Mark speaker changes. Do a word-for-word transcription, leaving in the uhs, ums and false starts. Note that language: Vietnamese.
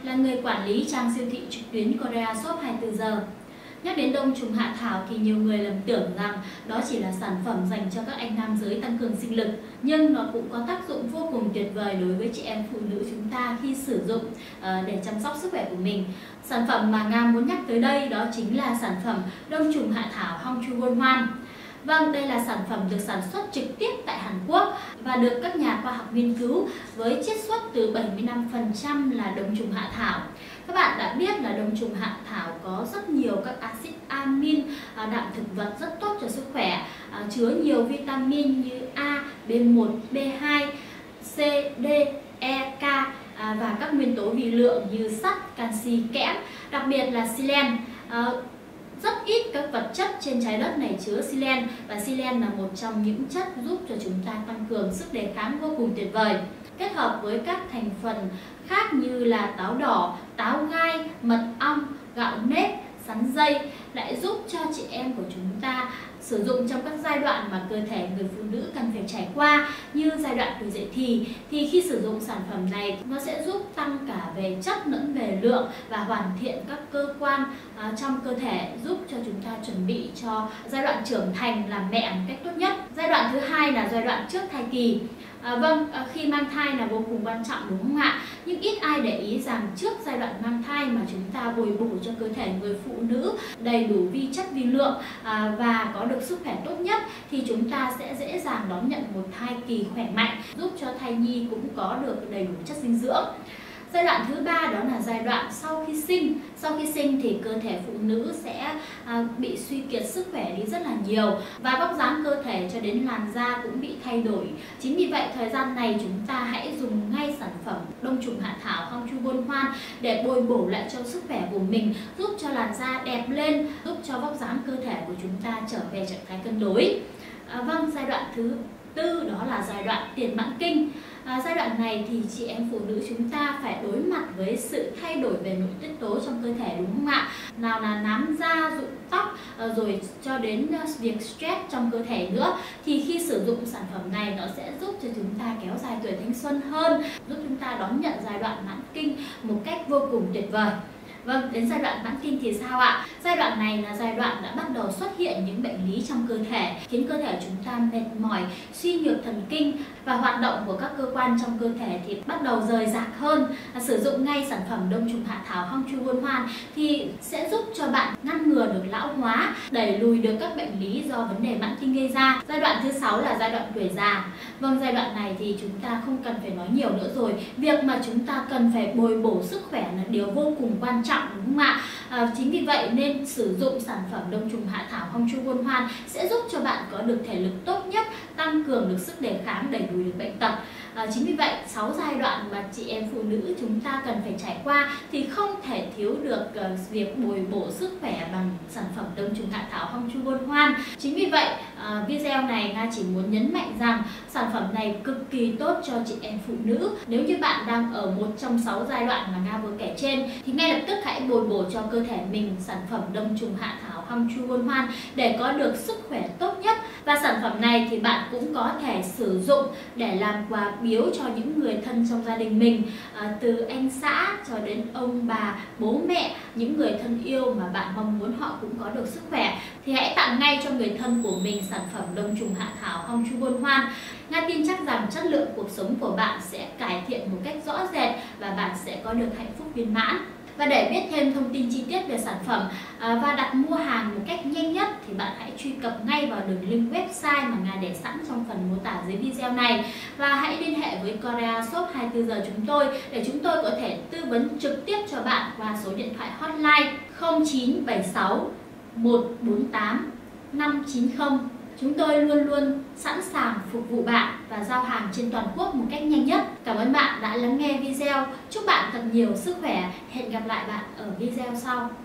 Speaker 1: là người quản lý trang siêu thị trực tuyến Korea Shop hai mươi tư giờ. Nhắc đến đông trùng hạ thảo thì nhiều người lầm tưởng rằng đó chỉ là sản phẩm dành cho các anh nam giới tăng cường sinh lực, nhưng nó cũng có tác dụng vô cùng tuyệt vời đối với chị em phụ nữ chúng ta khi sử dụng uh, để chăm sóc sức khỏe của mình. Sản phẩm mà Nga muốn nhắc tới đây đó chính là sản phẩm đông trùng hạ thảo Hong Chu Won Hwan. Vâng, đây là sản phẩm được sản xuất trực tiếp tại Hàn Quốc và được các nhà khoa học nghiên cứu với chiết xuất từ bảy mươi lăm phần trăm là đông trùng hạ thảo. Các bạn đã biết là đông trùng hạ thảo có rất nhiều các axit amin, đạm thực vật rất tốt cho sức khỏe, chứa nhiều vitamin như A, B một, B hai, C, D, E, K và các nguyên tố vi lượng như sắt, canxi, kẽm, đặc biệt là selen. Rất ít các vật chất trên trái đất này chứa selen, và selen là một trong những chất giúp cho chúng ta tăng cường sức đề kháng vô cùng tuyệt vời. Kết hợp với các thành phần khác như là táo đỏ, táo gai, mật ong, gạo nếp, sắn dây lại giúp cho chị em của chúng ta sử dụng trong các giai đoạn mà cơ thể người phụ nữ cần phải trải qua, như giai đoạn tuổi dậy thì. Thì khi sử dụng sản phẩm này, nó sẽ giúp tăng cả về chất lẫn về lượng và hoàn thiện các cơ quan à, trong cơ thể, giúp cho chúng ta chuẩn bị cho giai đoạn trưởng thành làm mẹ một cách tốt nhất. Giai đoạn thứ hai là giai đoạn trước thai kỳ. À, vâng, à, khi mang thai là vô cùng quan trọng đúng không ạ? Nhưng ít ai để ý rằng trước giai đoạn mang thai mà chúng ta bồi bổ cho cơ thể người phụ nữ đầy đủ vi chất vi lượng à, và có được sức khỏe tốt nhất thì chúng ta sẽ dễ dàng đón nhận một thai kỳ khỏe mạnh, giúp cho thai nhi cũng có được đầy đủ chất dinh dưỡng. Giai đoạn thứ ba đó là giai đoạn sau khi sinh. Sau khi sinh thì cơ thể phụ nữ sẽ à, bị suy kiệt sức khỏe đi rất là nhiều, và vóc dáng cơ thể cho đến làn da cũng bị thay đổi. Chính vì vậy thời gian này chúng ta hãy dùng ngay sản phẩm đông trùng hạ thảo Hong Chu Won Hwan để bồi bổ lại cho sức khỏe của mình, giúp cho làn da đẹp lên, giúp cho vóc dáng cơ thể của chúng ta trở về trạng thái cân đối. À, vâng, giai đoạn thứ tư đó là giai đoạn tiền mãn kinh. À, giai đoạn này thì chị em phụ nữ chúng ta phải đối mặt với sự thay đổi về nội tiết tố trong cơ thể đúng không ạ? Nào là nám da, rụng tóc, rồi cho đến việc stress trong cơ thể nữa. Thì khi sử dụng sản phẩm này nó sẽ giúp cho chúng ta kéo dài tuổi thanh xuân hơn, giúp chúng ta đón nhận giai đoạn mãn kinh một cách vô cùng tuyệt vời. Vâng, đến giai đoạn mãn kinh thì sao ạ? Giai đoạn này là giai đoạn đã bắt đầu xuất hiện những bệnh lý trong cơ thể, khiến cơ thể chúng ta mệt mỏi, suy nhược thần kinh và hoạt động của các cơ quan trong cơ thể thì bắt đầu rời rạc hơn. À, sử dụng ngay sản phẩm đông trùng hạ thảo Hong Chu Won Hwan thì sẽ giúp cho bạn ngăn ngừa được lão hóa, đẩy lùi được các bệnh lý do vấn đề mãn kinh gây ra. Giai đoạn thứ sáu là giai đoạn tuổi già. Vâng, giai đoạn này thì chúng ta không cần phải nói nhiều nữa rồi. Việc mà chúng ta cần phải bồi bổ sức khỏe là điều vô cùng quan trọng đúng không ạ? À, chính vì vậy nên sử dụng sản phẩm đông trùng hạ thảo Hong Chu Won Hwan sẽ giúp cho bạn có được thể lực tốt nhất, tăng cường được sức đề kháng, đẩy lùi được bệnh tật. À, chính vì vậy sáu giai đoạn mà chị em phụ nữ chúng ta cần phải trải qua thì không thể thiếu được uh, việc bồi bổ sức khỏe bằng sản phẩm đông trùng hạ thảo Hong Chu Won Hwan. Chính vì vậy uh, video này Nga chỉ muốn nhấn mạnh rằng sản phẩm này cực kỳ tốt cho chị em phụ nữ. Nếu như bạn đang ở một trong sáu giai đoạn mà Nga vừa kể trên thì ngay lập tức hãy bồi bổ cho cơ thể mình sản phẩm đông trùng hạ thảo Hong Chu Won Hwan để có được sức khỏe tốt nhất. Và sản phẩm này thì bạn cũng có thể sử dụng để làm quà biếu cho những người thân trong gia đình mình, à, từ anh xã cho đến ông bà, bố mẹ, những người thân yêu mà bạn mong muốn họ cũng có được sức khỏe thì hãy tặng ngay cho người thân của mình sản phẩm đông trùng hạ thảo Hong Chu Won Hwan. Nga tin chắc rằng chất lượng cuộc sống của bạn sẽ cải thiện một cách rõ rệt và bạn sẽ có được hạnh phúc viên mãn. Và để biết thêm thông tin chi tiết về sản phẩm à, và đặt mua hàng một cách nhanh nhất thì bạn hãy truy cập ngay vào đường link website mà Nga để sẵn trong phần mô tả dưới video này, và hãy liên hệ với Korea Shop hai mươi tư giờ chúng tôi để chúng tôi có thể tư vấn trực tiếp cho bạn qua số điện thoại hotline không chín bảy sáu một bốn tám năm chín không. Chúng tôi luôn luôn sẵn sàng phục vụ bạn và giao hàng trên toàn quốc một cách nhanh nhất. Cảm ơn bạn đã lắng nghe video. Chúc bạn thật nhiều sức khỏe. Hẹn gặp lại bạn ở video sau.